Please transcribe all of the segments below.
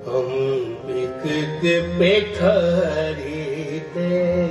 हम बिक पे खरीदे,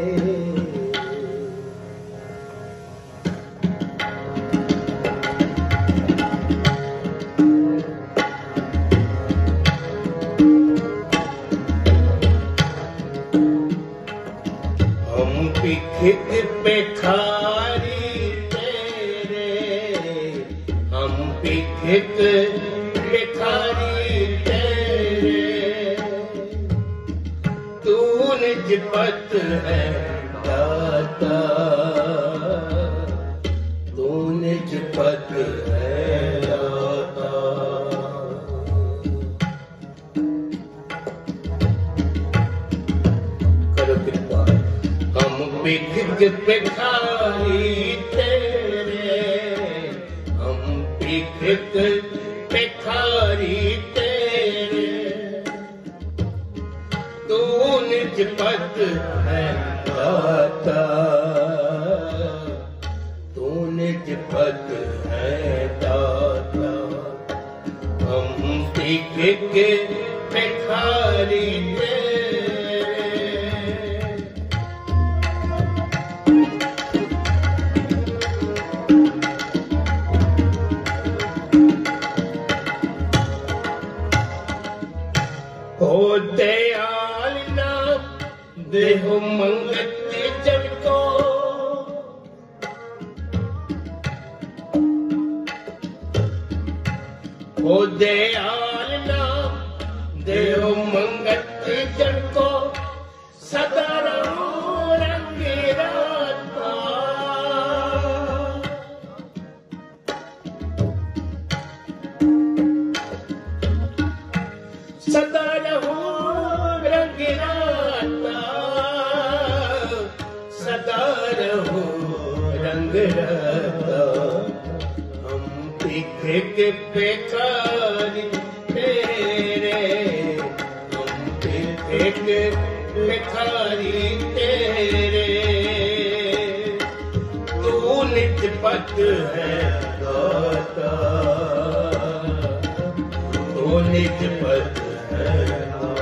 हम बिक पे खरीदे रे, हम बिक पे खरीदे रे, तू निज पत है दाता, तू निज पत है दाता। करो कृपा। हम बिक पे खरीदे रे, हम बिक पे खरीदे रे, तू निज पत है दाता, तू निज पत है दाता। हम बिक पे खरीदे हो दयाल नाम देहो मंगत जन को, हो दयाल नाम देहो मंगत जन को, सदा रहो रंग राता, सदा रहो रंग राता, सदा रहो रंग राता। हम बिक पे खरीदे रे, हम बिक पे खरीदे रे, तू निज पत है दाता, तू निज पत है।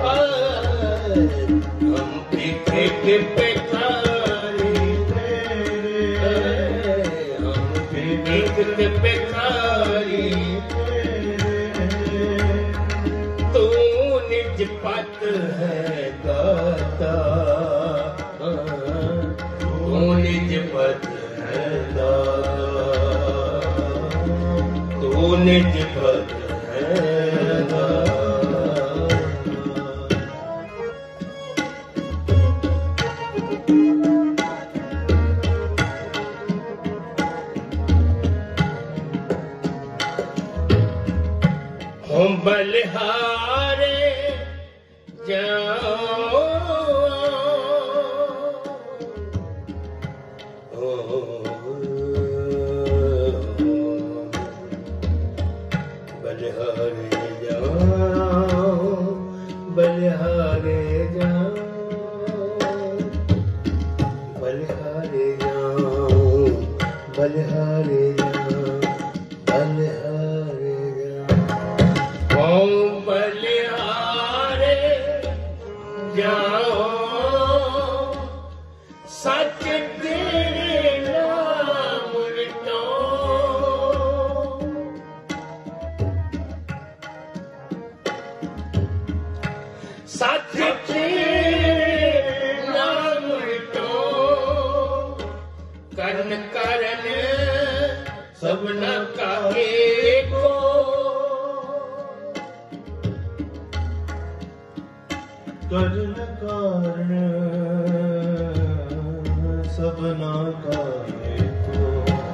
हम बिक पे खरीदे रे, हम बिक पे खरीदे रे, तू निज पत है दाता, तू निज पत है दाता, तू निज पत है दाता। हम बलिहारे जाओ, बलिहारे जाओ, बलिहारे जाओ, बलिहारे जाओ, बलिहारे जाओ, बलिहारे जाओ। ओम बलिहारे जाओ, सच तेरे नाम रटो, सच तेरे नाम रटो, कर्म करन सबना काहे को, कर्म कारण सबना काहे को।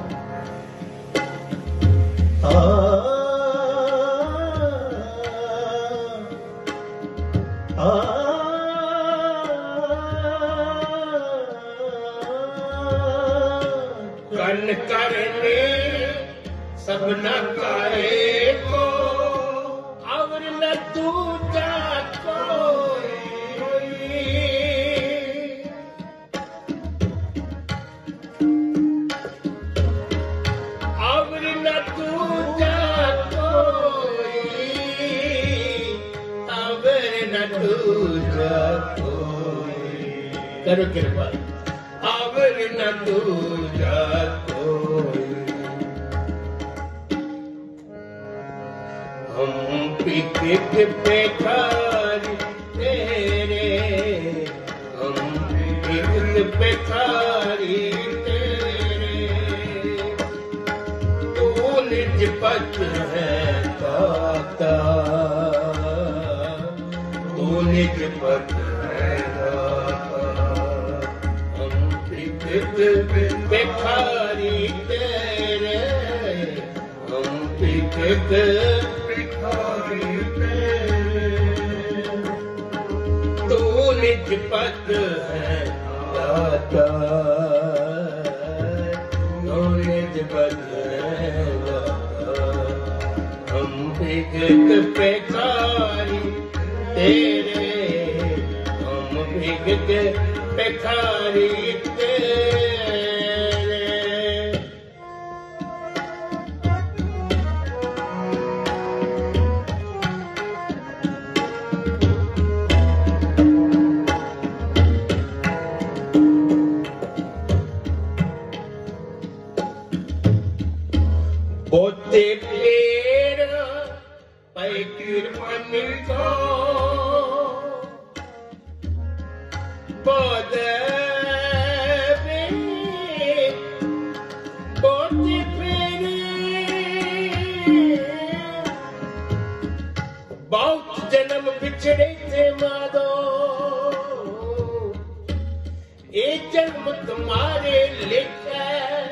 कर्म करने सबना काहे को, और न दूजा कोई, और न दूजा कोई, अब दूजा कोई। करो कृपा। और न दूजा कोई। हम पिक बेकारी तेरे, हम पिक बेकारी तेरे, तू निज पद है दाता, तू निज पद है दाता। हम पिक बेकारी तेरे, हम पिक तू निज पद है दाता, तू निज पद है दाता। हम भिगत बेकारी तेरे, हम भिगत बेकारी तेरे। बोते पेड़ पै कृपन को, बोते पेड़ बहुत जन्म बिछड़े थे माधो, एक जन्म तुम्हारे लिखा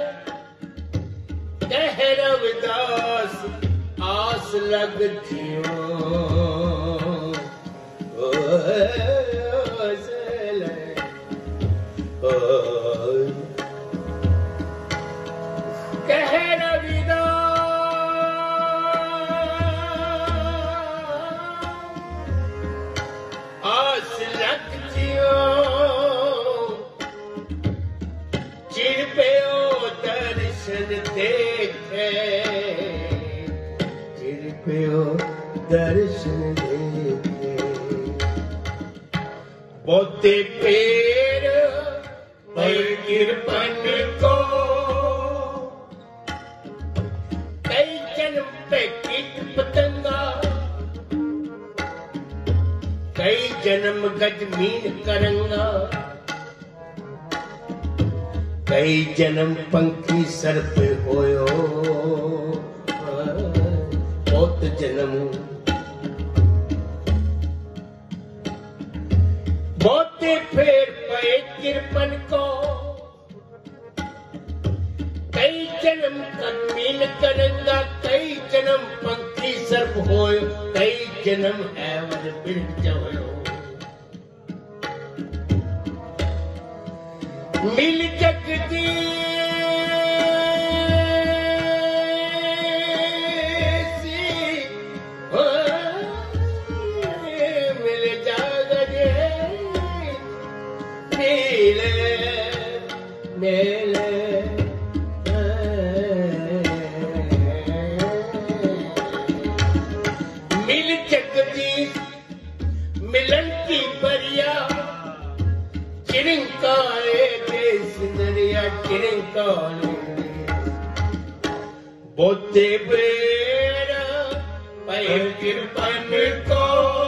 कह रविदास आस लगतियों। कह रविदास आस लगतियों, चिर पे ओ दर्शन देखे, चिर पे ओ दर्शन देखे। बोते पेड़ पै कृपन को, कई जन्म पे कीट पतंगा, कई जन्म गजमीन करंगा, कई जन्म पंखी सर पे होयो, बहुत जन्म बोते फेर पे कृपन को, कई जन्म गजमीन करंगा, कई जन्म पंखी सर्प होयो, कई जन्म एवं बिरज होयो। मिल जगदीश मिल जागदे, मिले मिले मिल जगदीश मिलन की बरिया, चिरंकारे दरिया चिरंकारे। बोते पेड़ पै कृपन को,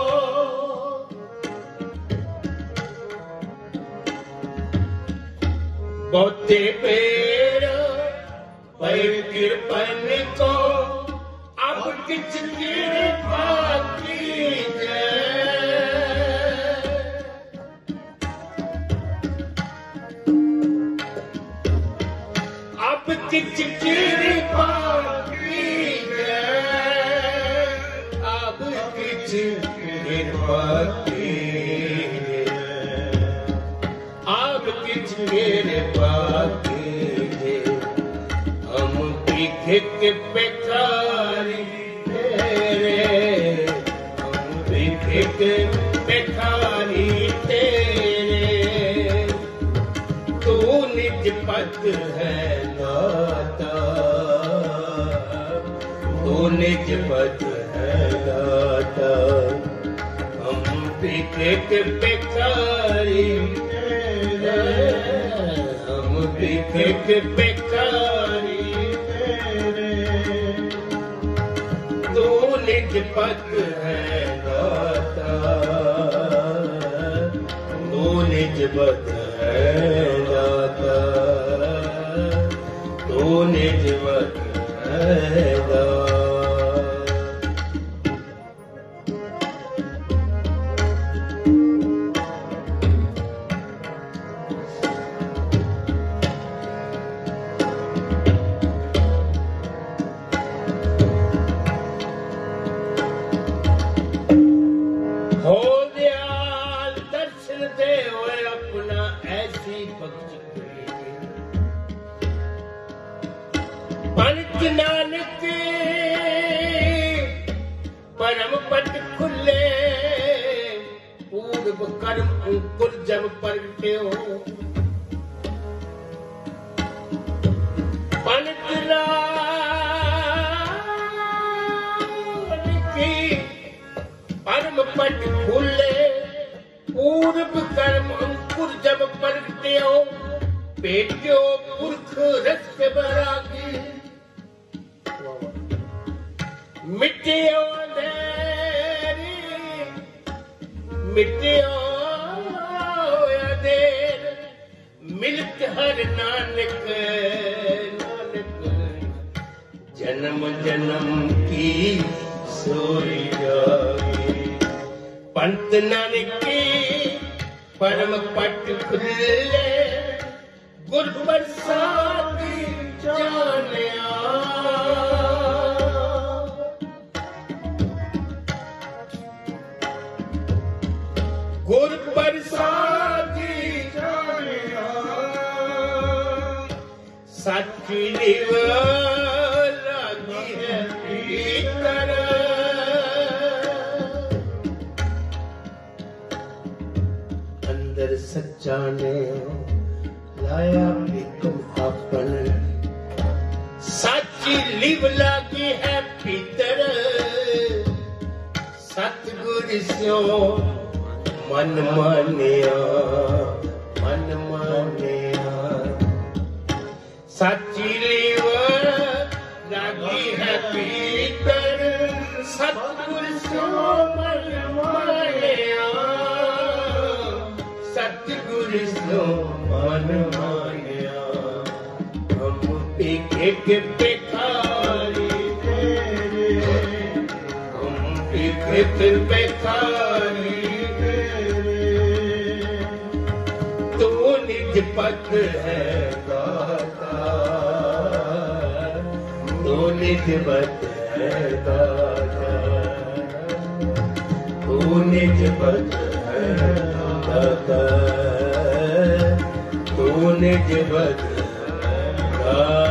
बोते पेड़ पै कृपन को, अब किछ कृपा कीजिए। अब किछ कृपा कीजिए, अब किछ कृपा कीजिए, अब किछ कृपा कीजिए। हम भिख बेकारी तेरे, हम भिख बेकारी तेरे, तू निज पद है दाता, तू निज पद है दाता। हम पीके के बेकारी हम पीके के बेकारी तू निज पद है दाता तू निज पद है दाता तू निज पद है दाता पंच नानक परम पद खुले पूर्व कर्म अंकुर जब प्रगटे हो पंच नानक परम पद खुले पूर्व कर्म अंकुर जब प्रगटे हो बेटो पुरख रस बरागी मिट्टियों अंधेरी मिट्टियों अंधेर मिलत हर नानक नानक जन्म जन्म की सोई जाए पंत नानक की परम पट खुले गुर प्रसादी जानिया गुर प्रसादी जानिया सच्ची निव लागी है भीतर अंदर सच्चा ने लाया बिकम अपन सच्ची लिव लागी है भीतर सतगुर स्यो मन मानिया सच्ची लिव लागी है भीतर सतगुर स्यो मन मानिया सतगुर स्यो मन मानिया हम पीके के बेकारी तेरे हम पीके के बेकारी तेरे तू निज पद है दाता तू निज पद है दाता तू निज पद है दाता तू निज पद